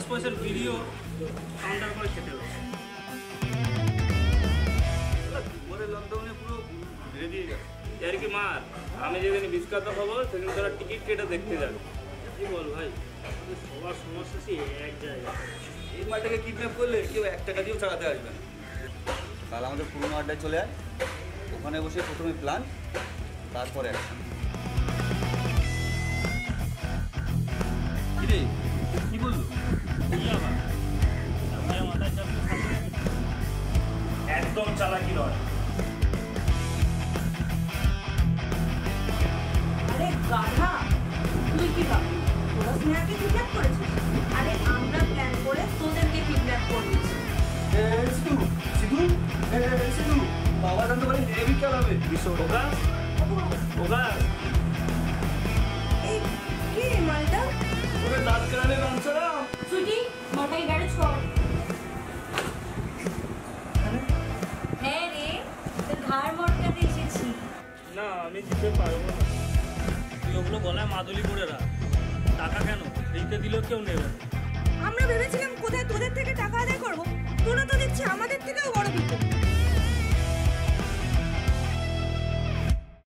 পয়সার video counter করে খেতে হচ্ছে। লকডাউনে পুরো ধীরে দিয়ে গেছে আর কি মার, আমি যেদিন বিস্কাতা হবো সেদিন তোরা টিকিট কেটে দেখতে যাবে। কি বল ভাই, সবার সমস্যা সে এক জায়গায়। এই মালটাকে কিডন্যাপ করলে কেউ 1 টাকা দিয়েও ছাড়াতে আসবে না। কাল আমাদের পুরোনো আড্ডায় চলে আয়, ওখানে বসে প্রথমে প্ল্যান, তারপরে অ্যাকশন। কি রে, কি বললো? একদম চালাকি নয়। আরে গাধা, তুই কি ভাবলি তোরা স্নেহাকে কিডন্যাপ করেছিস? আরে আমরা প্ল্যান করে তোদেরকে কিডন্যাপ করেছি। সিধু বাবা জানতে পারে হেভি খেলাবে। ওগা ওগা এই কে মালটা? ওরে দাঁত কেলালে রামছড়া। সুইটি মাথায় গ্যারেজ কর। হ্যাঁ রে, তোর ঘাড় মটকাতে এসেছি। না, আমি দিতে পারবো না। তুই ওগুলো গলায় মাদুলি করে রাখ। টাকা কেন দিতে দিলেও কেউ নেবে না। আমরা ভেবেছিলাম কোথায় তোদের থেকে টাকা আদায় করবো, তোরা তো দেখছি আমাদের থেকেও বড় বিপদ।